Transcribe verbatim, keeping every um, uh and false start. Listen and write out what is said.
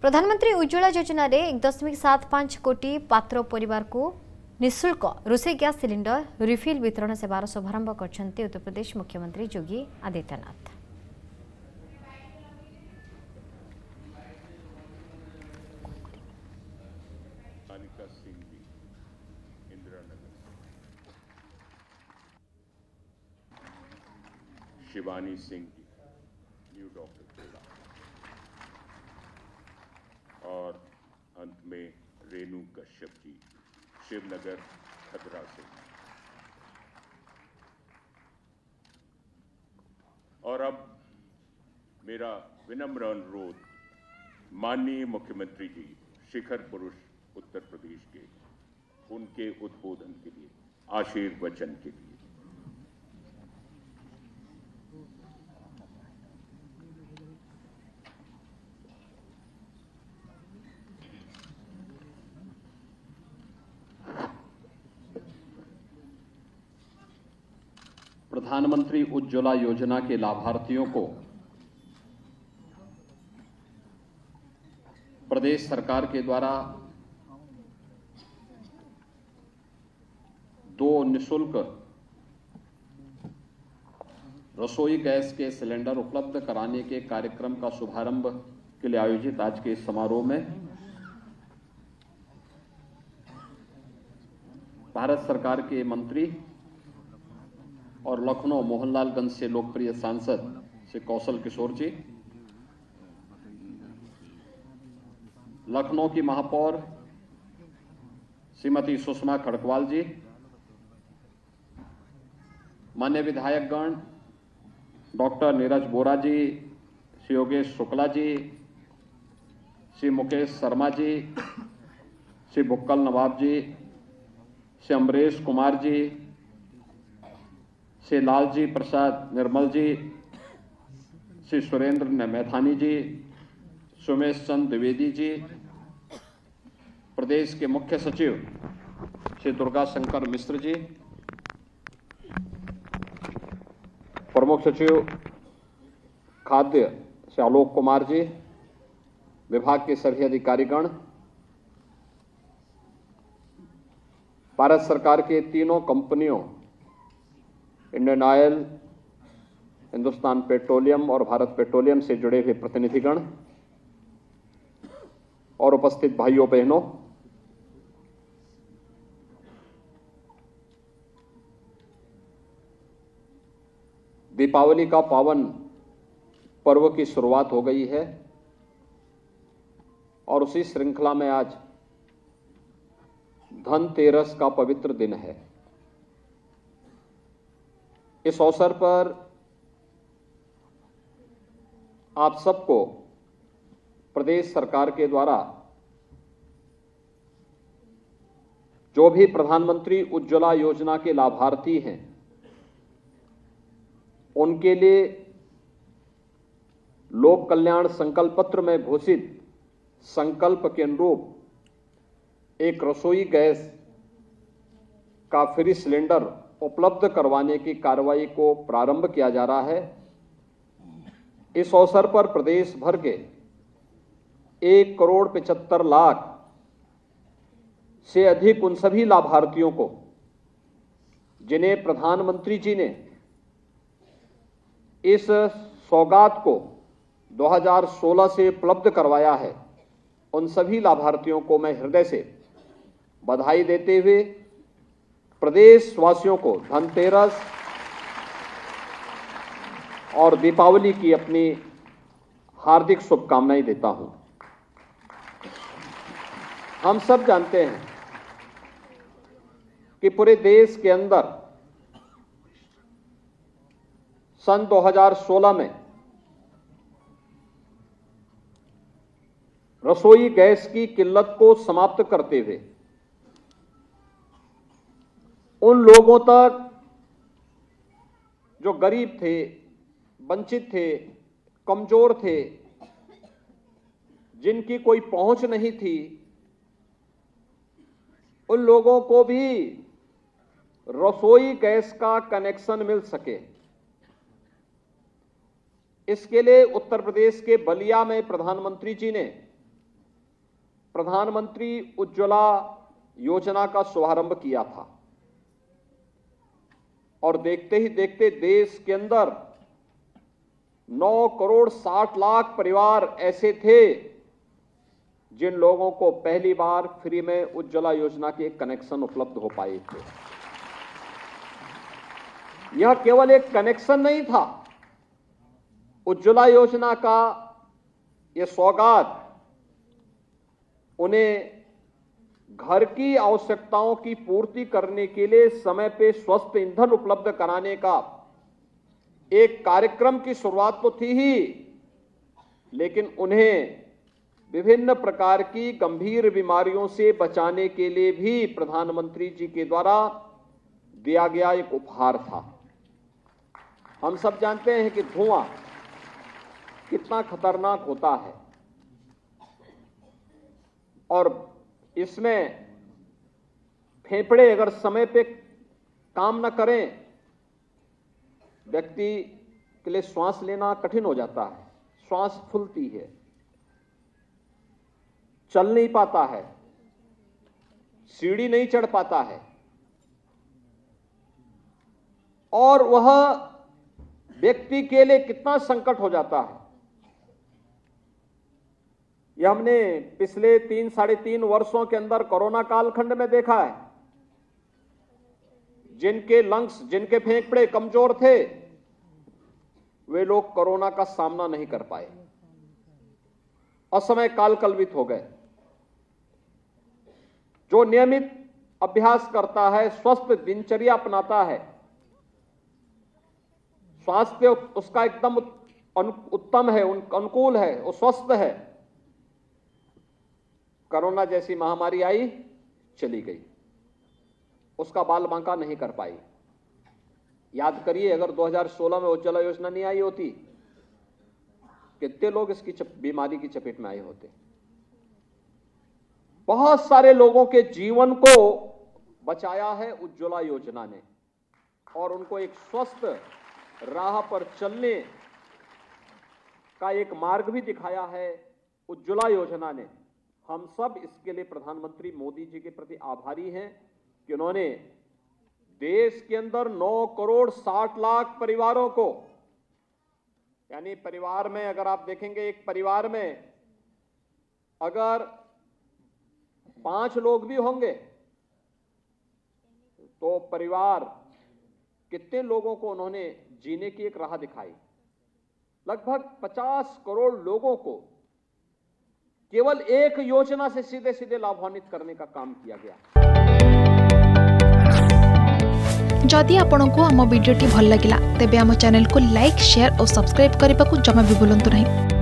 प्रधानमंत्री उज्ज्वला योजना रे एक दशमिक सात पांच कोटी पात्र परिवार को निःशुल्क रोषे गैस सिलिंडर रिफिल वितरण सेवार शुभारंभ करछन्ते उत्तर प्रदेश मुख्यमंत्री योगी आदित्यनाथ। शिवानी सिंह जी, न्यू डॉक्टर, और अंत में रेणु कश्यप जी, शिवनगर खदरा से। और अब मेरा विनम्र अनुरोध माननीय मुख्यमंत्री जी, शिखर पुरुष उत्तर प्रदेश के, उनके उद्बोधन के लिए, आशीर्वचन के लिए। प्रधानमंत्री उज्ज्वला योजना के लाभार्थियों को प्रदेश सरकार के द्वारा दो निःशुल्क रसोई गैस के सिलेंडर उपलब्ध कराने के कार्यक्रम का शुभारंभ के लिए आयोजित आज के इस समारोह में भारत सरकार के मंत्री और लखनऊ मोहनलालगंज से लोकप्रिय सांसद श्री कौशल किशोर जी, लखनऊ की महापौर श्रीमती सुषमा खड़कवाल जी, मान्य विधायकगण डॉक्टर नीरज बोरा जी, श्री योगेश शुक्ला जी, श्री मुकेश शर्मा जी, श्री बुक्कल नवाब जी, श्री अमरेश कुमार जी, श्री लालजी प्रसाद निर्मल जी, श्री सुरेंद्र मैथानी जी, सुमेश चंद द्विवेदी जी, प्रदेश के मुख्य सचिव श्री दुर्गा शंकर मिश्र जी, प्रमुख सचिव खाद्य श्री आलोक कुमार जी, विभाग के सभी अधिकारीगण, भारत सरकार के तीनों कंपनियों इंडियन ऑयल, हिंदुस्तान पेट्रोलियम और भारत पेट्रोलियम से जुड़े हुए प्रतिनिधिगण और उपस्थित भाइयों बहनों, दीपावली का पावन पर्व की शुरुआत हो गई है और उसी श्रृंखला में आज धनतेरस का पवित्र दिन है। इस अवसर पर आप सबको प्रदेश सरकार के द्वारा जो भी प्रधानमंत्री उज्ज्वला योजना के लाभार्थी हैं, उनके लिए लोक कल्याण संकल्प पत्र में घोषित संकल्प के अनुरूप एक रसोई गैस का फ्री सिलेंडर उपलब्ध करवाने की कार्रवाई को प्रारंभ किया जा रहा है। इस अवसर पर प्रदेश भर के एक करोड़ पिचहत्तर लाख से अधिक उन सभी लाभार्थियों को जिन्हें प्रधानमंत्री जी ने इस सौगात को दो हज़ार सोलह से उपलब्ध करवाया है, उन सभी लाभार्थियों को मैं हृदय से बधाई देते हुए प्रदेश वासियों को धनतेरस और दीपावली की अपनी हार्दिक शुभकामनाएं देता हूं। हम सब जानते हैं कि पूरे देश के अंदर सन दो हज़ार सोलह में रसोई गैस की किल्लत को समाप्त करते हुए उन लोगों तक जो गरीब थे, वंचित थे, कमजोर थे, जिनकी कोई पहुंच नहीं थी, उन लोगों को भी रसोई गैस का कनेक्शन मिल सके, इसके लिए उत्तर प्रदेश के बलिया में प्रधानमंत्री जी ने प्रधानमंत्री उज्ज्वला योजना का शुभारंभ किया था और देखते ही देखते देश के अंदर नौ करोड़ साठ लाख परिवार ऐसे थे जिन लोगों को पहली बार फ्री में उज्ज्वला योजना के कनेक्शन उपलब्ध हो पाए थे। यह केवल एक कनेक्शन नहीं था, उज्ज्वला योजना का यह सौगात उन्हें घर की आवश्यकताओं की पूर्ति करने के लिए समय पे स्वस्थ ईंधन उपलब्ध कराने का एक कार्यक्रम की शुरुआत तो थी ही, लेकिन उन्हें विभिन्न प्रकार की गंभीर बीमारियों से बचाने के लिए भी प्रधानमंत्री जी के द्वारा दिया गया एक उपहार था। हम सब जानते हैं कि धुआं कितना खतरनाक होता है और इसमें फेफड़े अगर समय पे काम न करें, व्यक्ति के लिए श्वास लेना कठिन हो जाता है, श्वास फूलती है, चल नहीं पाता है, सीढ़ी नहीं चढ़ पाता है और वह व्यक्ति के लिए कितना संकट हो जाता है। यह हमने पिछले तीन साढ़े तीन वर्षों के अंदर कोरोना कालखंड में देखा है। जिनके लंग्स, जिनके फेफड़े कमजोर थे, वे लोग कोरोना का सामना नहीं कर पाए, असमय कालकलवित हो गए। जो नियमित अभ्यास करता है, स्वस्थ दिनचर्या अपनाता है, स्वास्थ्य उसका एकदम उत्तम है, अनुकूल है, वो स्वस्थ है, कोरोना जैसी महामारी आई, चली गई, उसका बाल बांका नहीं कर पाई। याद करिए, अगर दो हज़ार सोलह में उज्ज्वला योजना नहीं आई होती, कितने लोग इसकी बीमारी की चपेट में आए होते। बहुत सारे लोगों के जीवन को बचाया है उज्ज्वला योजना ने और उनको एक स्वस्थ राह पर चलने का एक मार्ग भी दिखाया है उज्ज्वला योजना ने। हम सब इसके लिए प्रधानमंत्री मोदी जी के प्रति आभारी हैं कि उन्होंने देश के अंदर नौ करोड़ साठ लाख परिवारों को, यानी परिवार में अगर आप देखेंगे, एक परिवार में अगर पांच लोग भी होंगे तो परिवार कितने लोगों को उन्होंने जीने की एक राह दिखाई। लगभग पचास करोड़ लोगों को केवल एक योजना से सीधे सीधे लाभान्वित करने का काम किया गया। जदि आपंक आम भिडी भल लगा तेब आम चैनल को लाइक, शेयर और सब्सक्राइब करने को जमा भी भूलु नहीं।